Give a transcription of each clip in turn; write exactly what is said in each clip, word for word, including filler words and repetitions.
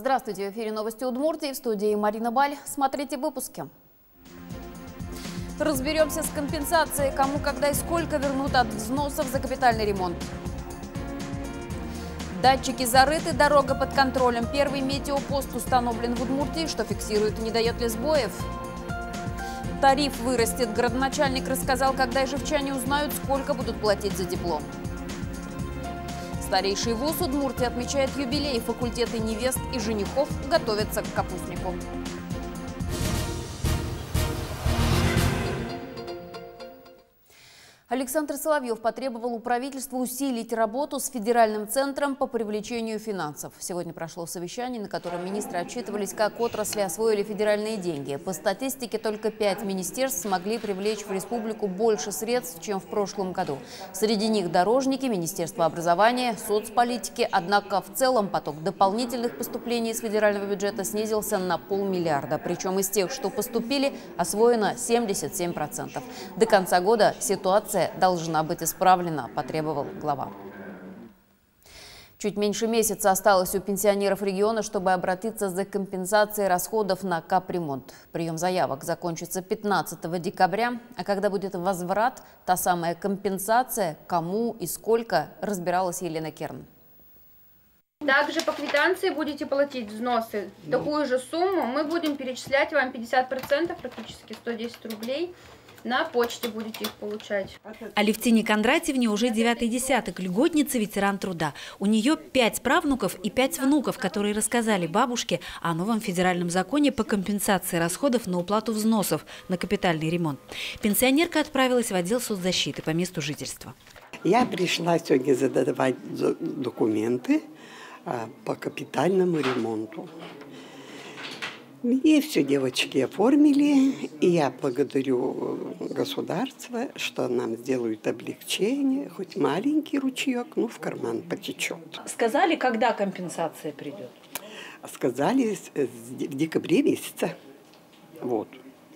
Здравствуйте, в эфире новости Удмуртии, в студии Марина Баль. Смотрите выпуски. Разберемся с компенсацией, кому, когда и сколько вернут от взносов за капитальный ремонт. Датчики зарыты, дорога под контролем. Первый метеопост установлен в Удмуртии, что фиксирует, не дает ли сбоев. Тариф вырастет. Градоначальник рассказал, когда ижевчане узнают, сколько будут платить за тепло. Старейший вуз Удмуртии отмечает юбилей. Факультеты невест и женихов готовятся к капустнику. Александр Соловьев потребовал у правительства усилить работу с федеральным центром по привлечению финансов. Сегодня прошло совещание, на котором министры отчитывались, как отрасли освоили федеральные деньги. По статистике, только пять министерств смогли привлечь в республику больше средств, чем в прошлом году. Среди них дорожники, Министерство образования, соцполитики. Однако в целом поток дополнительных поступлений из федерального бюджета снизился на полмиллиарда. Причем из тех, что поступили, освоено семьдесят семь процентов. До конца года ситуация должна быть исправлена, потребовал глава. Чуть меньше месяца осталось у пенсионеров региона, чтобы обратиться за компенсацией расходов на капремонт. Прием заявок закончится пятнадцатого декабря, а когда будет возврат, та самая компенсация, кому и сколько, разбиралась Елена Керн. Также по квитанции будете платить взносы. Такую же сумму мы будем перечислять вам пятьдесят процентов, практически сто десять рублей. На почте будете их получать. Алевтине Кондратьевне уже девятый десяток, льготница, ветеран труда. У нее пять правнуков и пять внуков, которые рассказали бабушке о новом федеральном законе по компенсации расходов на уплату взносов на капитальный ремонт. Пенсионерка отправилась в отдел соцзащиты по месту жительства. Я пришла сегодня задавать документы по капитальному ремонту. И все девочки оформили, и я благодарю государство, что нам сделают облегчение, хоть маленький ручеек, ну в карман потечет. Сказали, когда компенсация придет? Сказали в декабре месяце, вот,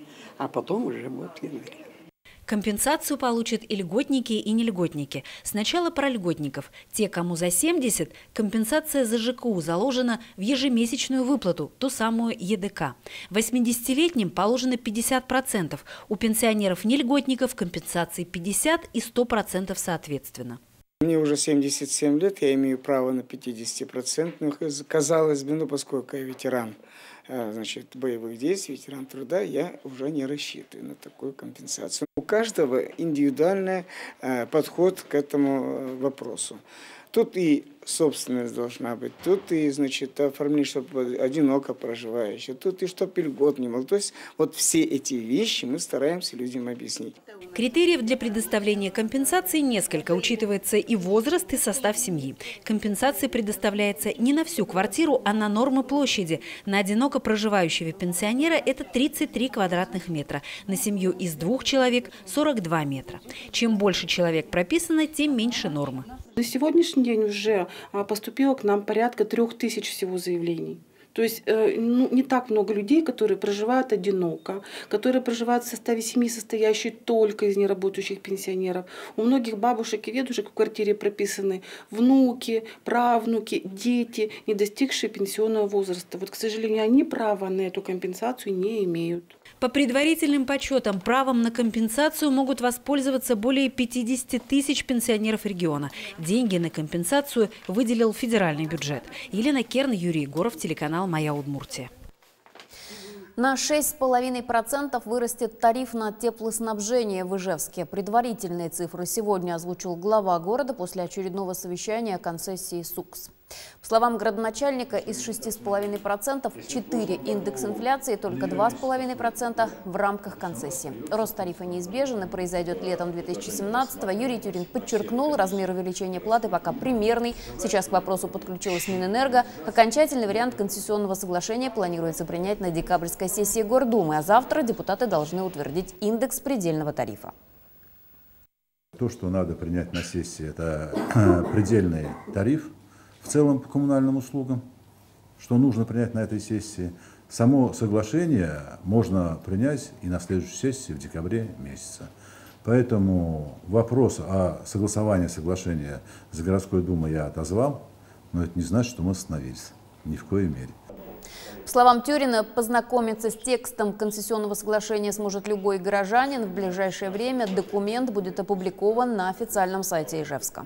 а потом уже будет в январе. Компенсацию получат и льготники, и нельготники. Сначала про льготников. Те, кому за семьдесят, компенсация за ЖКУ заложена в ежемесячную выплату, ту самую ЕДК. восьмидесятилетним положено пятьдесят процентов. У пенсионеров-нельготников компенсации пятьдесят и сто процентов соответственно. Мне уже семьдесят семь лет, я имею право на пятьдесят процентов. Казалось бы, ну поскольку я ветеран, значит, боевых действий, ветеран труда, я уже не рассчитываю на такую компенсацию. У каждого индивидуальный подход к этому вопросу. Тут и собственность должна быть, тут и, значит, оформление, чтобы одиноко проживающий, тут и чтобы льгот не был. То есть вот все эти вещи мы стараемся людям объяснить. Критериев для предоставления компенсации несколько. Учитывается и возраст, и состав семьи. Компенсация предоставляется не на всю квартиру, а на нормы площади. На одиноко проживающего пенсионера это тридцать три квадратных метра. На семью из двух человек – сорок два метра. Чем больше человек прописано, тем меньше нормы. На сегодняшний день уже поступило к нам порядка трех тысяч всего заявлений. То есть ну, не так много людей, которые проживают одиноко, которые проживают в составе семьи, состоящей только из неработающих пенсионеров. У многих бабушек и дедушек в квартире прописаны внуки, правнуки, дети, не достигшие пенсионного возраста. Вот, к сожалению, они права на эту компенсацию не имеют. По предварительным подсчетам, правом на компенсацию могут воспользоваться более пятидесяти тысяч пенсионеров региона. Деньги на компенсацию выделил федеральный бюджет. Елена Керн, Юрий Егоров, телеканал «Моя Удмуртия». На шесть с половиной процентов вырастет тариф на теплоснабжение в Ижевске. Предварительные цифры сегодня озвучил глава города после очередного совещания о концессии СУКС. По словам градоначальника, из шести с половиной процентов четыре индекс инфляции, только два с половиной процента в рамках концессии. Рост тарифа неизбежен и произойдет летом две тысячи семнадцатого. Юрий Тюрин подчеркнул, размер увеличения платы пока примерный. Сейчас к вопросу подключилась Минэнерго. Окончательный вариант концессионного соглашения планируется принять на декабрьской сессии Гордумы, а завтра депутаты должны утвердить индекс предельного тарифа. То, что надо принять на сессии, это предельный тариф в целом по коммунальным услугам, что нужно принять на этой сессии. Само соглашение можно принять и на следующей сессии в декабре месяце. Поэтому вопрос о согласовании соглашения с городской думой я отозвал, но это не значит, что мы остановились. Ни в коей мере. По словам Тюрина, познакомиться с текстом концессионного соглашения сможет любой горожанин. В ближайшее время документ будет опубликован на официальном сайте Ижевска.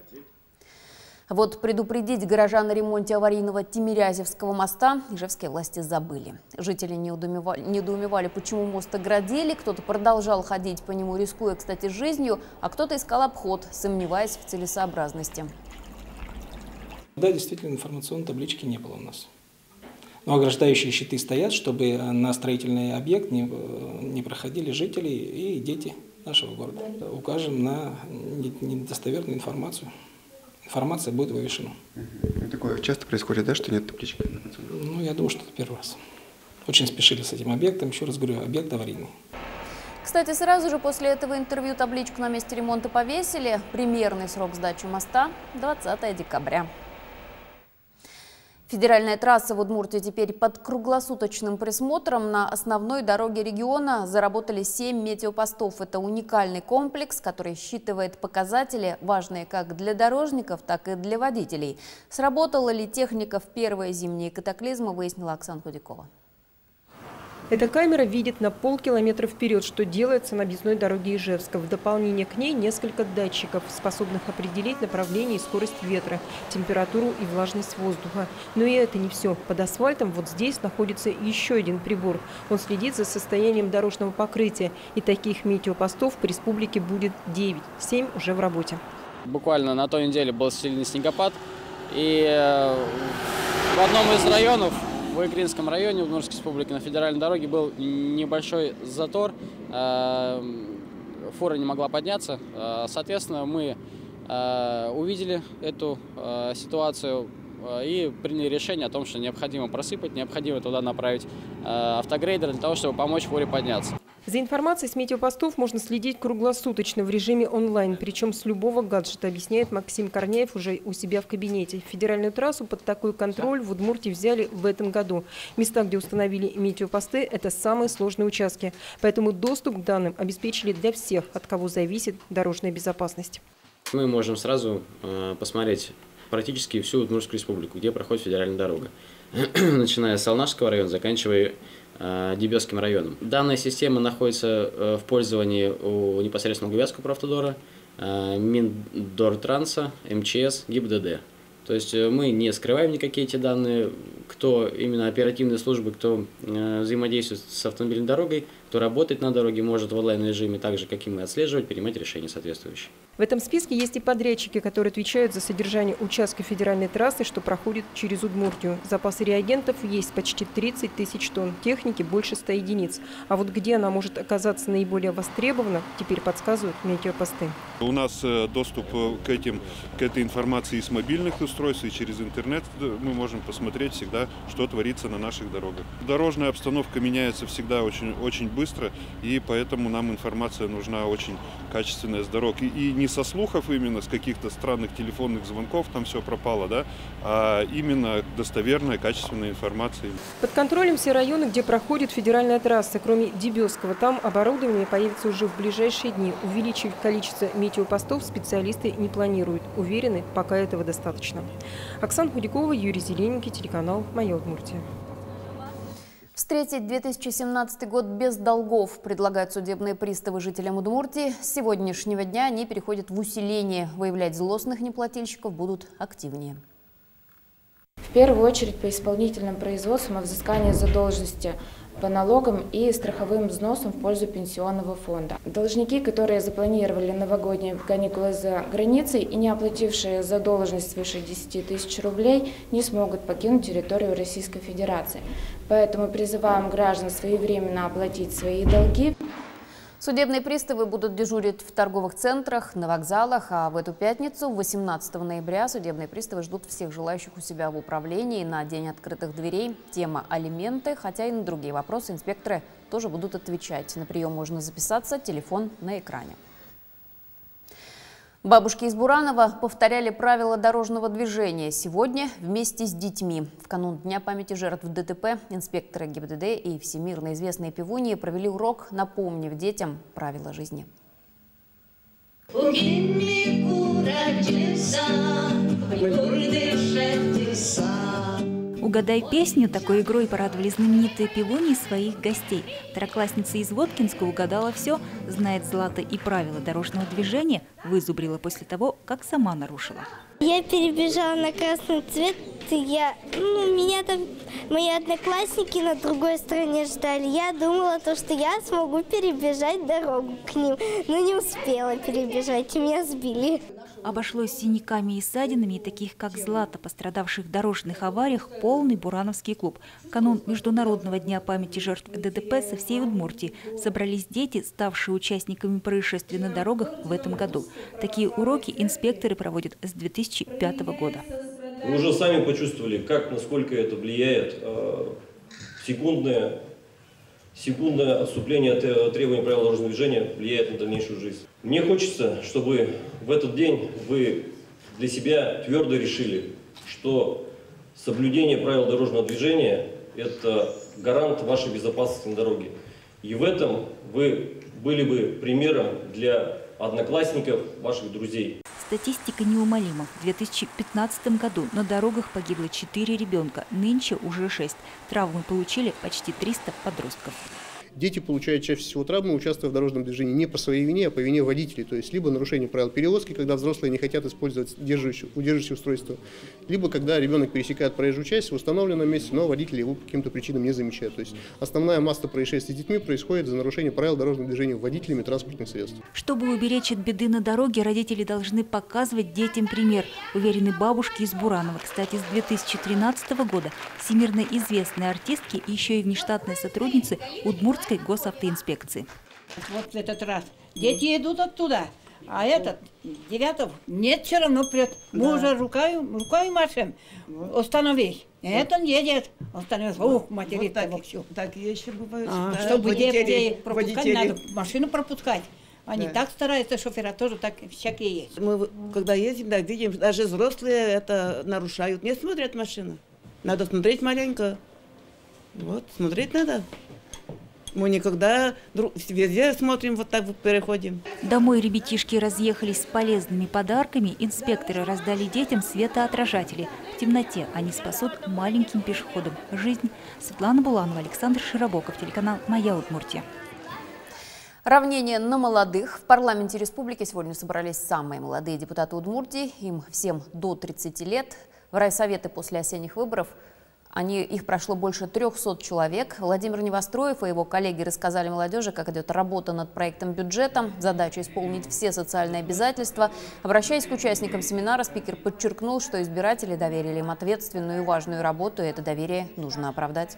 Вот предупредить горожан о ремонте аварийного Тимирязевского моста ижевские власти забыли. Жители недоумевали, недоумевали, почему мост оградили, кто-то продолжал ходить по нему, рискуя, кстати, жизнью, а кто-то искал обход, сомневаясь в целесообразности. Да, действительно, информационной таблички не было у нас. Но ограждающие щиты стоят, чтобы на строительный объект не, не проходили жители и дети нашего города. Укажем на недостоверную информацию. Информация будет вывешена. Такое часто происходит, да, что нет таблички? Ну, я думаю, что это первый раз. Очень спешили с этим объектом. Еще раз говорю, объект аварийный. Кстати, сразу же после этого интервью табличку на месте ремонта повесили. Примерный срок сдачи моста – двадцатое декабря. Федеральная трасса в Удмуртии теперь под круглосуточным присмотром. На основной дороге региона заработали семь метеопостов. Это уникальный комплекс, который считывает показатели, важные как для дорожников, так и для водителей. Сработала ли техника в первые зимние катаклизмы, выяснила Оксана Худякова. Эта камера видит на полкилометра вперед, что делается на объездной дороге Ижевска. В дополнение к ней несколько датчиков, способных определить направление и скорость ветра, температуру и влажность воздуха. Но и это не все. Под асфальтом вот здесь находится еще один прибор. Он следит за состоянием дорожного покрытия. И таких метеопостов в республике будет девять. семь уже в работе. Буквально на той неделе был сильный снегопад. И в одном из районов, в Игринском районе Удмуртской республики, на федеральной дороге был небольшой затор, фура не могла подняться. Соответственно, мы увидели эту ситуацию и приняли решение о том, что необходимо просыпать, необходимо туда направить автогрейдер для того, чтобы помочь фуре подняться. За информацией с метеопостов можно следить круглосуточно в режиме онлайн, причем с любого гаджета, объясняет Максим Корняев уже у себя в кабинете. Федеральную трассу под такой контроль в Удмуртии взяли в этом году. Места, где установили метеопосты, это самые сложные участки. Поэтому доступ к данным обеспечили для всех, от кого зависит дорожная безопасность. Мы можем сразу э, посмотреть практически всю Удмуртскую республику, где проходит федеральная дорога. Начиная с Алнашского района, заканчивая Дебесским районом. Данная система находится в пользовании у непосредственно Луговецкого прававтодора, Миндортранса, эм че эс, ГИБДД. То есть мы не скрываем никакие эти данные, кто именно оперативные службы, кто взаимодействует с автомобильной дорогой, кто работает на дороге, может в онлайн-режиме так же, как и мы, отслеживать, принимать решения соответствующие. В этом списке есть и подрядчики, которые отвечают за содержание участка федеральной трассы, что проходит через Удмуртию. Запасы реагентов есть почти тридцать тысяч тонн, техники больше ста единиц. А вот где она может оказаться наиболее востребована, теперь подсказывают метеопосты. У нас доступ к, этим, к этой информации с мобильных устройств, и через интернет мы можем посмотреть всегда, что творится на наших дорогах. Дорожная обстановка меняется всегда очень, очень быстро, и поэтому нам информация нужна очень качественная с дорог. И, и не со слухов именно, с каких-то странных телефонных звонков там все пропало, да, а именно достоверная, качественная информация. Под контролем все районы, где проходит федеральная трасса, кроме Дебесского. Там оборудование появится уже в ближайшие дни. Увеличить количество метеопостов специалисты не планируют. Уверены, пока этого достаточно. Оксана Худякова, Юрий Зелененький, телеканал «Моя Удмуртия». Встретить две тысячи семнадцатый год без долгов предлагают судебные приставы жителям Удмуртии. С сегодняшнего дня они переходят в усиление. Выявлять злостных неплательщиков будут активнее. В первую очередь по исполнительным производствам о взыскании задолженности по налогам и страховым взносам в пользу пенсионного фонда. Должники, которые запланировали новогодние каникулы за границей и не оплатившие задолженность свыше десяти тысяч рублей, не смогут покинуть территорию Российской Федерации. Поэтому призываем граждан своевременно оплатить свои долги. Судебные приставы будут дежурить в торговых центрах, на вокзалах, а в эту пятницу, восемнадцатого ноября, судебные приставы ждут всех желающих у себя в управлении на День открытых дверей. Тема алименты, хотя и на другие вопросы инспекторы тоже будут отвечать. На прием можно записаться, телефон на экране. Бабушки из Буранова повторяли правила дорожного движения сегодня вместе с детьми. В канун Дня памяти жертв ДТП инспекторы ГИБДД и всемирно известные певуньи провели урок, напомнив детям правила жизни. «Угадай песню» такой игрой порадовали знаменитые певуни своих гостей. Второклассница из Воткинска угадала все, знает Злата и правила дорожного движения, вызубрила после того, как сама нарушила. Я перебежала на красный цвет, я, ну, меня там мои одноклассники на другой стороне ждали. Я думала, то, что я смогу перебежать дорогу к ним, но не успела перебежать, и меня сбили. Обошлось синяками и ссадинами, таких как Злата, пострадавших в дорожных авариях, полный бурановский клуб. В канун Международного дня памяти жертв ДТП со всей Удмуртии собрались дети, ставшие участниками происшествий на дорогах в этом году. Такие уроки инспекторы проводят с две тысячи пятого года. Мы уже сами почувствовали, как, насколько это влияет э, секундное, секундное отступление от требований правил дорожного движения влияет на дальнейшую жизнь. Мне хочется, чтобы в этот день вы для себя твердо решили, что соблюдение правил дорожного движения – это гарант вашей безопасности на дороге. И в этом вы были бы примером для одноклассников, ваших друзей. Статистика неумолима. В две тысячи пятнадцатом году на дорогах погибло четыре ребенка, нынче уже шесть. Травмы получили почти триста подростков. Дети получают чаще всего травмы, участвуя в дорожном движении не по своей вине, а по вине водителей. То есть либо нарушение правил перевозки, когда взрослые не хотят использовать удерживающее, удерживающее устройство, либо когда ребенок пересекает проезжую часть в установленном месте, но водители его по каким-то причинам не замечают. То есть основная масса происшествий с детьми происходит за нарушение правил дорожного движения водителями транспортных средств. Чтобы уберечь от беды на дороге, родители должны показывать детям пример, уверены бабушки из Буранова. Кстати, с две тысячи тринадцатого года всемирно известные артистки и еще и внештатные сотрудницы Удмуртской госавтоинспекции. Вот в этот раз дети идут оттуда, а этот девятов нет, все равно прет. Мы да. уже рукой, рукой машем, остановись. Нет, он едет, остановился. Ух, материт вот так, все. Так еще бывает. А, да, чтобы водители, детей пропускать, водители. надо машину пропускать. Они да. так стараются, шофера тоже так всякие есть. Мы когда ездим, да, видим, даже взрослые это нарушают, не смотрят машину. Надо смотреть маленько. Вот, смотреть надо. Мы никогда везде смотрим, вот так вот переходим. Домой ребятишки разъехались с полезными подарками. Инспекторы раздали детям светоотражатели. В темноте они спасут маленьким пешеходам жизнь. Светлана Буланова, Александр Широбоков, телеканал «Моя Удмуртия». Равнение на молодых. В парламенте республики сегодня собрались самые молодые депутаты Удмуртии. Им всем до тридцати лет. В райсоветы после осенних выборов Они, их прошло больше трёхсот человек. Владимир Невостроев и его коллеги рассказали молодежи, как идет работа над проектом бюджета. Задача исполнить все социальные обязательства. Обращаясь к участникам семинара, спикер подчеркнул, что избиратели доверили им ответственную и важную работу, и это доверие нужно оправдать.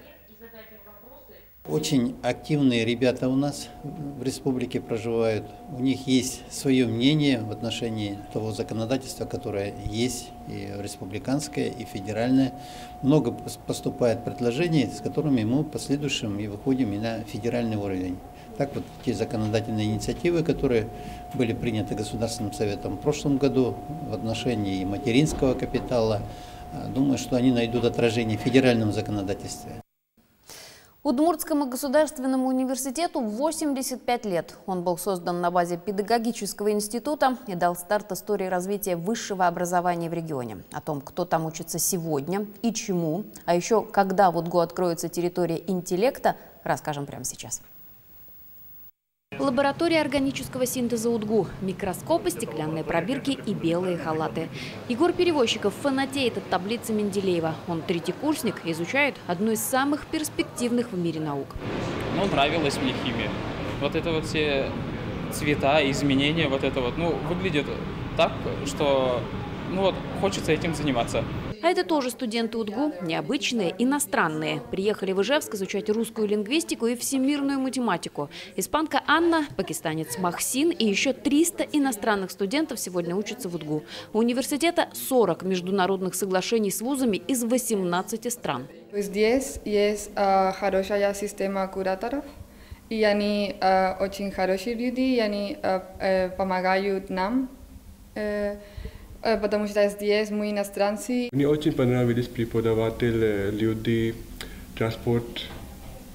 Очень активные ребята у нас в республике проживают. У них есть свое мнение в отношении того законодательства, которое есть и республиканское, и федеральное. Много поступает предложений, с которыми мы в последующем и выходим и на федеральный уровень. Так вот, те законодательные инициативы, которые были приняты Государственным советом в прошлом году в отношении материнского капитала, думаю, что они найдут отражение в федеральном законодательстве. Удмуртскому государственному университету восемьдесят пять лет. Он был создан на базе педагогического института и дал старт истории развития высшего образования в регионе. О том, кто там учится сегодня и чему, а еще когда в УДГУ откроется территория интеллекта, расскажем прямо сейчас. Лаборатория органического синтеза УДГУ, микроскопы, стеклянные пробирки и белые халаты. Егор Перевозчиков фанатеет от таблицы Менделеева. Он третьекурсник, изучает одну из самых перспективных в мире наук. Ну, нравилась мне химия. Вот это вот все цвета, изменения, вот это вот, ну, выглядит так, что, ну вот, хочется этим заниматься. А это тоже студенты УДГУ, необычные, иностранные. Приехали в Ижевск изучать русскую лингвистику и всемирную математику. Испанка Анна, пакистанец Махсин и еще триста иностранных студентов сегодня учатся в УДГУ. У университета сорок международных соглашений с вузами из восемнадцати стран. Здесь есть uh, хорошая система кураторов, и они uh, очень хорошие люди, и они uh, uh, помогают нам. Uh, Потому что здесь мы иностранцы. Мне очень понравились преподаватели, люди, транспорт,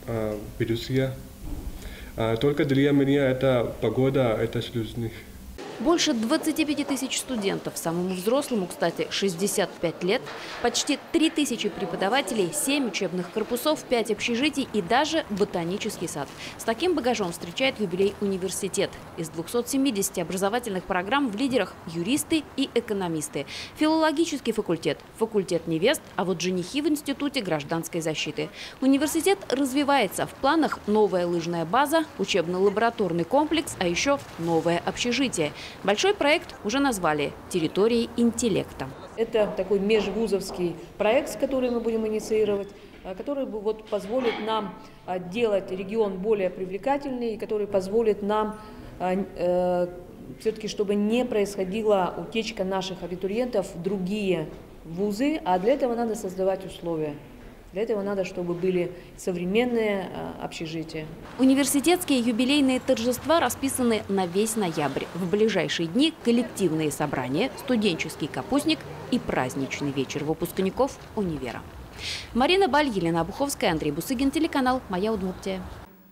ведущие. Только для меня это погода, это сложно. Больше двадцати пяти тысяч студентов, самому взрослому, кстати, шестьдесят пять лет, почти три тысячи преподавателей, семь учебных корпусов, пять общежитий и даже ботанический сад. С таким багажом встречает юбилей университет. Из двухсот семидесяти образовательных программ в лидерах юристы и экономисты. Филологический факультет, факультет невест, а вот женихи в Институте гражданской защиты. Университет развивается. В планах новая лыжная база, учебно-лабораторный комплекс, а еще новое общежитие. Большой проект уже назвали «Территорией интеллекта». Это такой межвузовский проект, который мы будем инициировать, который вот позволит нам делать регион более привлекательный, который позволит нам э, все-таки, чтобы не происходила утечка наших абитуриентов в другие вузы, а для этого надо создавать условия. Для этого надо, чтобы были современные а, общежития. Университетские юбилейные торжества расписаны на весь ноябрь. В ближайшие дни коллективные собрания, студенческий капустник и праздничный вечер выпускников универа. Марина Баль, Елена Обуховская, Андрей Бусыгин, телеканал «Моя Удмуртия».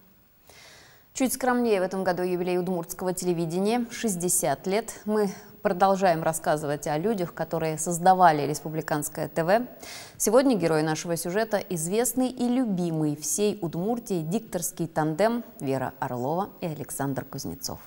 Чуть скромнее в этом году юбилей удмуртского телевидения – шестьдесят лет. Мы продолжаем рассказывать о людях, которые создавали республиканское ТВ. Сегодня герой нашего сюжета – известный и любимый всей Удмуртии дикторский тандем Вера Орлова и Александр Кузнецов.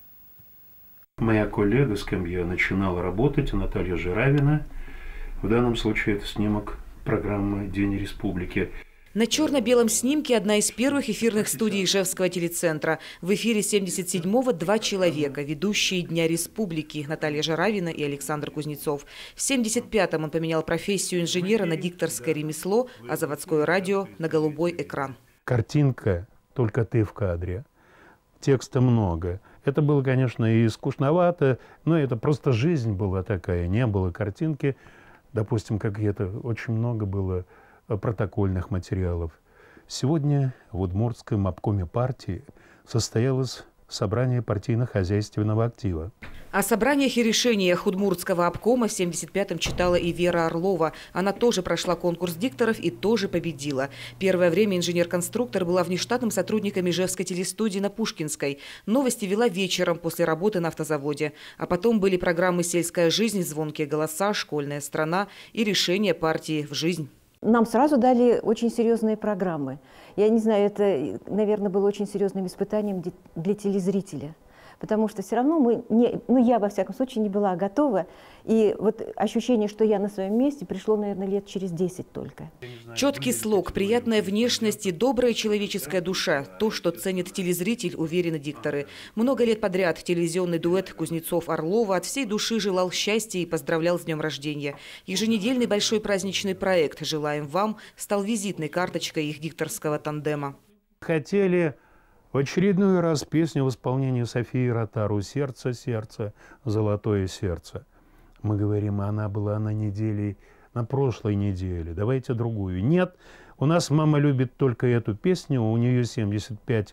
Моя коллега, с кем я начинал работать, Наталья Жиравина, в данном случае это снимок программы «День республики». На черно-белом снимке одна из первых эфирных студий Ижевского телецентра. В эфире семьдесят седьмого два человека, ведущие Дня Республики Наталья Жиравина и Александр Кузнецов. В семьдесят пятом он поменял профессию инженера на дикторское ремесло, а заводское радио на голубой экран. Картинка «Только ты в кадре». Текста много. Это было, конечно, и скучновато, но это просто жизнь была такая. Не было картинки. Допустим, как это очень много было протокольных материалов. Сегодня в Удмуртском обкоме партии состоялось собрание партийно-хозяйственного актива. О собраниях и решениях Удмуртского обкома в семьдесят пятом читала и Вера Орлова. Она тоже прошла конкурс дикторов и тоже победила. Первое время инженер-конструктор была внештатным сотрудником Ижевской телестудии на Пушкинской. Новости вела вечером после работы на автозаводе. А потом были программы «Сельская жизнь», «Звонкие голоса», «Школьная страна» и решения партии в жизнь. Нам сразу дали очень серьезные программы. Я не знаю, это, наверное, было очень серьезным испытанием для телезрителя. Потому что все равно мы, не, ну я, во всяком случае, не была готова. И вот ощущение, что я на своем месте, пришло, наверное, лет через десять только. Четкий слог, приятная внешность и добрая человеческая душа – то, что ценит телезритель, уверены дикторы. Много лет подряд телевизионный дуэт Кузнецов-Орлова от всей души желал счастья и поздравлял с днем рождения. Еженедельный большой праздничный проект «Желаем вам» стал визитной карточкой их дикторского тандема. Хотели в очередной раз песню в исполнении Софии Ротару «Сердце, сердце, золотое сердце». Мы говорим, она была на неделе, на прошлой неделе, давайте другую. Нет, у нас мама любит только эту песню, у нее семьдесят пять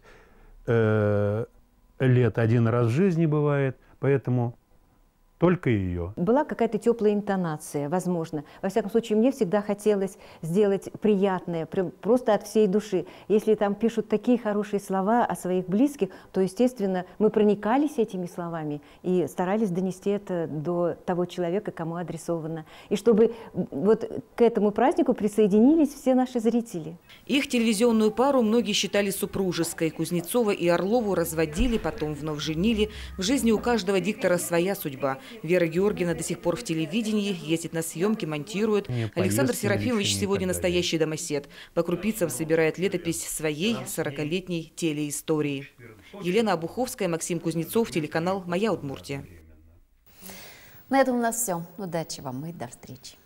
э, лет один раз в жизни бывает, поэтому только ее. Была какая-то теплая интонация, возможно. Во всяком случае, мне всегда хотелось сделать приятное, просто от всей души. Если там пишут такие хорошие слова о своих близких, то, естественно, мы проникались этими словами и старались донести это до того человека, кому адресовано. И чтобы вот к этому празднику присоединились все наши зрители. Их телевизионную пару многие считали супружеской. Кузнецова и Орлову разводили, потом вновь женили. В жизни у каждого диктора своя судьба. Вера Георгиевна до сих пор в телевидении, ездит на съемки, монтирует. Не, Александр Серафимович сегодня настоящий домосед. По крупицам собирает летопись своей сорокалетней телеистории. Елена Обуховская, Максим Кузнецов, телеканал «Моя Удмуртия». На этом у нас все. Удачи вам и до встречи.